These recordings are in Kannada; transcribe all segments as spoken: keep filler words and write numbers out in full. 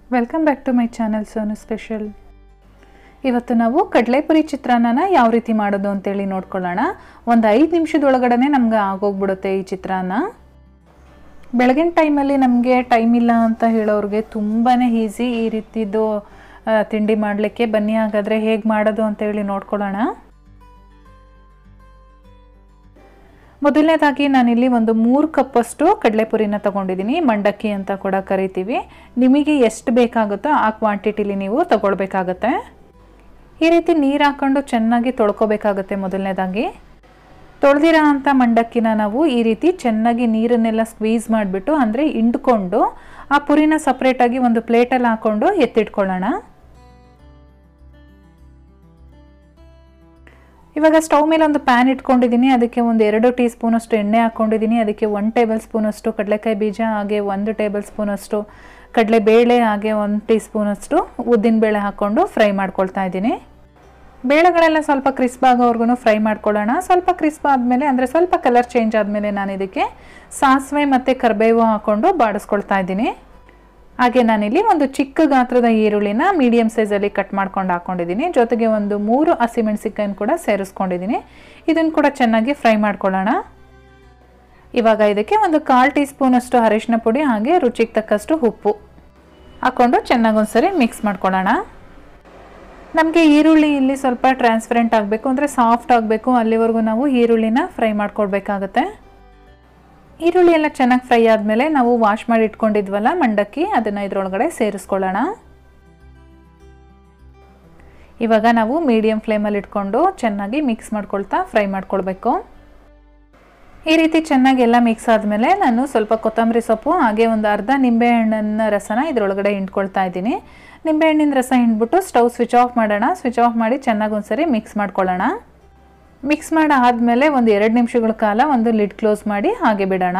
Welcome back to my channel Sonu special. ಇವತ್ತು ನಾವು ಕಡಲೆಪುರಿ ಚಿತ್ರಾನ್ನನ ಯಾವ ರೀತಿ ಮಾಡೋದು ಅಂತೇಳಿ ನೋಡ್ಕೊಳ್ಳೋಣ. ಒಂದು ಐದು ನಿಮಿಷದೊಳಗಡೆ ನಮ್ಗೆ ಆಗೋಗ್ಬಿಡುತ್ತೆ ಈ ಚಿತ್ರಾನ್ನ. ಬೆಳಗಿನ ಟೈಮಲ್ಲಿ ನಮಗೆ ಟೈಮ್ ಇಲ್ಲ ಅಂತ ಹೇಳೋರಿಗೆ ತುಂಬಾ ಈಸಿ ಈ ರೀತಿದು ತಿಂಡಿ ಮಾಡಲಿಕ್ಕೆ. ಬನ್ನಿ ಹಾಗಾದರೆ ಹೇಗೆ ಮಾಡೋದು ಅಂತೇಳಿ ನೋಡ್ಕೊಳ್ಳೋಣ. ಮೊದಲನೇದಾಗಿ ನಾನಿಲ್ಲಿ ಒಂದು ಮೂರು ಕಪ್ಪಷ್ಟು ಕಡಲೆಪುರಿನ ತೊಗೊಂಡಿದ್ದೀನಿ. ಮಂಡಕ್ಕಿ ಅಂತ ಕೂಡ ಕರಿತೀವಿ. ನಿಮಗೆ ಎಷ್ಟು ಬೇಕಾಗುತ್ತೋ ಆ ಕ್ವಾಂಟಿಟಿಲಿ ನೀವು ತಗೊಳ್ಬೇಕಾಗತ್ತೆ. ಈ ರೀತಿ ನೀರು ಹಾಕ್ಕೊಂಡು ಚೆನ್ನಾಗಿ ತೊಳ್ಕೊಬೇಕಾಗತ್ತೆ. ಮೊದಲನೇದಾಗಿ ತೊಳೆದಿರೋ ಅಂಥ ಮಂಡಕ್ಕಿನ ನಾವು ಈ ರೀತಿ ಚೆನ್ನಾಗಿ ನೀರನ್ನೆಲ್ಲ ಸ್ಕ್ವೀಸ್ ಮಾಡಿಬಿಟ್ಟು ಅಂದರೆ ಹಿಂಡ್ಕೊಂಡು ಆ ಪುರಿನ ಸಪ್ರೇಟಾಗಿ ಒಂದು ಪ್ಲೇಟಲ್ಲಿ ಹಾಕ್ಕೊಂಡು ಎತ್ತಿಟ್ಕೊಳ್ಳೋಣ. ಇವಾಗ ಸ್ಟವ್ ಮೇಲೆ ಒಂದು ಪ್ಯಾನ್ ಇಟ್ಕೊಂಡಿದ್ದೀನಿ. ಅದಕ್ಕೆ ಒಂದು ಎರಡು ಟೀ ಸ್ಪೂನಷ್ಟು ಎಣ್ಣೆ ಹಾಕ್ಕೊಂಡಿದ್ದೀನಿ. ಅದಕ್ಕೆ ಒಂದು ಟೇಬಲ್ ಸ್ಪೂನಷ್ಟು ಕಡಲೆಕಾಯಿ ಬೀಜ, ಹಾಗೆ ಒಂದು ಟೇಬಲ್ ಸ್ಪೂನಷ್ಟು ಕಡಲೆಬೇಳೆ, ಹಾಗೆ ಒಂದು ಟೀ ಸ್ಪೂನಷ್ಟು ಉದ್ದಿನಬೇಳೆ ಹಾಕ್ಕೊಂಡು ಫ್ರೈ ಮಾಡ್ಕೊಳ್ತಾ ಇದ್ದೀನಿ. ಬೇಳೆಗಳೆಲ್ಲ ಸ್ವಲ್ಪ ಕ್ರಿಸ್ಪ್ ಆಗೋವರೆಗೂ ಫ್ರೈ ಮಾಡ್ಕೊಳ್ಳೋಣ. ಸ್ವಲ್ಪ ಕ್ರಿಸ್ಪ್ ಆದಮೇಲೆ ಅಂದರೆ ಸ್ವಲ್ಪ ಕಲರ್ ಚೇಂಜ್ ಆದಮೇಲೆ ನಾನು ಇದಕ್ಕೆ ಸಾಸಿವೆ ಮತ್ತು ಕರಿಬೇವು ಹಾಕ್ಕೊಂಡು ಬಾಡಿಸ್ಕೊಳ್ತಾ ಇದ್ದೀನಿ. ಹಾಗೆ ನಾನಿಲ್ಲಿ ಒಂದು ಚಿಕ್ಕ ಗಾತ್ರದ ಈರುಳ್ಳಿನ ಮೀಡಿಯಮ್ ಸೈಜಲ್ಲಿ ಕಟ್ ಮಾಡ್ಕೊಂಡು ಹಾಕ್ಕೊಂಡಿದ್ದೀನಿ. ಜೊತೆಗೆ ಒಂದು ಮೂರು ಹಸಿಮೆಣಸಿನ್ಕಾಯಿನ ಕೂಡ ಸೇರಿಸ್ಕೊಂಡಿದ್ದೀನಿ. ಇದನ್ನು ಕೂಡ ಚೆನ್ನಾಗಿ ಫ್ರೈ ಮಾಡ್ಕೊಳ್ಳೋಣ. ಇವಾಗ ಇದಕ್ಕೆ ಒಂದು ಕಾಲು ಟೀ ಸ್ಪೂನಷ್ಟು ಅರಿಶಿನ ಪುಡಿ, ಹಾಗೆ ರುಚಿಗೆ ತಕ್ಕಷ್ಟು ಉಪ್ಪು ಹಾಕ್ಕೊಂಡು ಚೆನ್ನಾಗಿ ಒಂದ್ಸರಿ ಮಿಕ್ಸ್ ಮಾಡ್ಕೊಳ್ಳೋಣ. ನಮಗೆ ಈರುಳ್ಳಿ ಇಲ್ಲಿ ಸ್ವಲ್ಪ ಟ್ರಾನ್ಸ್ಪರೆಂಟ್ ಆಗಬೇಕು ಅಂದರೆ ಸಾಫ್ಟ್ ಆಗಬೇಕು, ಅಲ್ಲಿವರೆಗೂ ನಾವು ಈರುಳ್ಳಿನ ಫ್ರೈ ಮಾಡ್ಕೊಳ್ಬೇಕಾಗತ್ತೆ. ಈರುಳ್ಳಿ ಎಲ್ಲ ಚೆನ್ನಾಗಿ ಫ್ರೈ ಆದಮೇಲೆ ನಾವು ವಾಶ್ ಮಾಡಿ ಇಟ್ಕೊಂಡಿದ್ವಲ್ಲ ಮಂಡಕ್ಕಿ, ಅದನ್ನು ಇದರೊಳಗಡೆ ಸೇರಿಸ್ಕೊಳ್ಳೋಣ. ಇವಾಗ ನಾವು ಮೀಡಿಯಮ್ ಫ್ಲೇಮಲ್ಲಿ ಇಟ್ಕೊಂಡು ಚೆನ್ನಾಗಿ ಮಿಕ್ಸ್ ಮಾಡ್ಕೊಳ್ತಾ ಫ್ರೈ ಮಾಡ್ಕೊಳ್ಬೇಕು. ಈ ರೀತಿ ಚೆನ್ನಾಗಿ ಎಲ್ಲ ಮಿಕ್ಸ್ ಆದಮೇಲೆ ನಾನು ಸ್ವಲ್ಪ ಕೊತ್ತಂಬರಿ ಸೊಪ್ಪು, ಹಾಗೆ ಒಂದು ಅರ್ಧ ನಿಂಬೆಹಣ್ಣಿನ ರಸನ ಇದರೊಳಗಡೆ ಹಿಂಡ್ಕೊಳ್ತಾ ಇದ್ದೀನಿ. ನಿಂಬೆಹಣ್ಣಿನ ರಸ ಹಿಂಡ್ಬಿಟ್ಟು ಸ್ಟವ್ ಸ್ವಿಚ್ ಆಫ್ ಮಾಡೋಣ. ಸ್ವಿಚ್ ಆಫ್ ಮಾಡಿ ಚೆನ್ನಾಗಿ ಒಂದ್ಸರಿ ಮಿಕ್ಸ್ ಮಾಡ್ಕೊಳ್ಳೋಣ. ಮಿಕ್ಸ್ ಮಾಡಿ ಆದಮೇಲೆ ಒಂದು ಎರಡು ನಿಮಿಷಗಳ ಕಾಲ ಒಂದು ಲಿಡ್ ಕ್ಲೋಸ್ ಮಾಡಿ ಹಾಗೆ ಬಿಡೋಣ.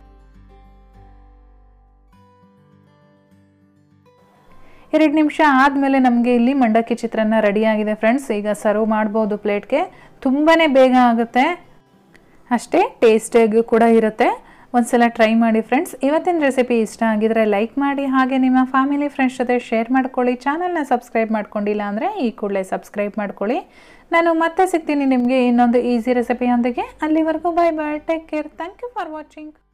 ಎರಡು ನಿಮಿಷ ಆದಮೇಲೆ ನಮಗೆ ಇಲ್ಲಿ ಮಂಡಕ್ಕಿ ಚಿತ್ರಾನ್ನ ರೆಡಿಯಾಗಿದೆ ಫ್ರೆಂಡ್ಸ್. ಈಗ ಸರ್ವ್ ಮಾಡ್ಬೋದು ಪ್ಲೇಟ್ಗೆ. ತುಂಬಾ ಬೇಗ ಆಗುತ್ತೆ, ಅಷ್ಟೇ ಟೇಸ್ಟಿಯಾಗೂ ಕೂಡ ಇರುತ್ತೆ. ಒಂದ್ಸಲ ಟ್ರೈ ಮಾಡಿ ಫ್ರೆಂಡ್ಸ್. ಇವತ್ತಿನ ರೆಸಿಪಿ ಇಷ್ಟ ಆಗಿದ್ರೆ ಲೈಕ್ ಮಾಡಿ, ಹಾಗೆ ನಿಮ್ಮ ಫ್ಯಾಮಿಲಿ ಫ್ರೆಂಡ್ಸ್ ಜೊತೆ ಶೇರ್ ಮಾಡ್ಕೊಳ್ಳಿ. ಚಾನಲ್ನ ಸಬ್ಸ್ಕ್ರೈಬ್ ಮಾಡ್ಕೊಂಡಿಲ್ಲ ಅಂದರೆ ಈ ಕೂಡಲೇ ಸಬ್ಸ್ಕ್ರೈಬ್ ಮಾಡ್ಕೊಳ್ಳಿ. ನಾನು ಮತ್ತೆ ಸಿಗ್ತೀನಿ ನಿಮಗೆ ಇನ್ನೊಂದು ಈಸಿ ರೆಸಿಪಿಯೊಂದಿಗೆ. ಅಲ್ಲಿವರೆಗೂ bye bye, take care, thank you for watching.